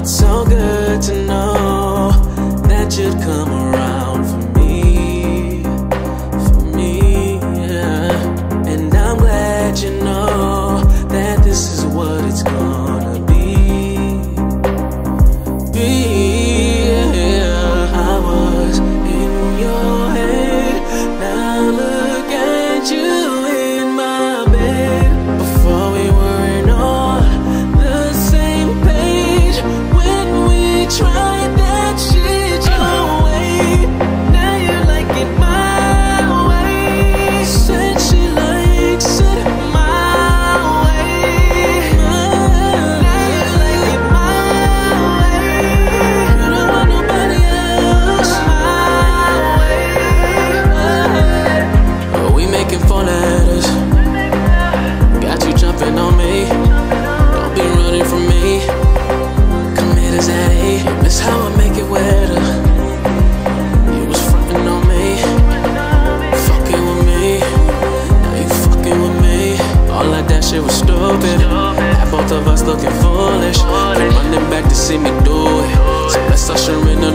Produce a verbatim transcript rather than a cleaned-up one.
It's so good to know that you'd come around for me, for me, yeah. And I'm glad you know that this is what it's gonna be, be, yeah. I was in your head, now look at you in my bed. Before we weren't on the same page, when we tried that shit your way. Now you like it my way. Said she likes it my way. Now you like it my way. You don't want nobody else my way. But we making phone letters, got you jumping on me. Don't be running from me. Commit as that eight. That's how I make it wetter. You was frontin' on me, fucking with me. Now you fucking with me. All like that shit was stupid. Had both of us looking foolish. Keep running back to see me do it. So let's usher in the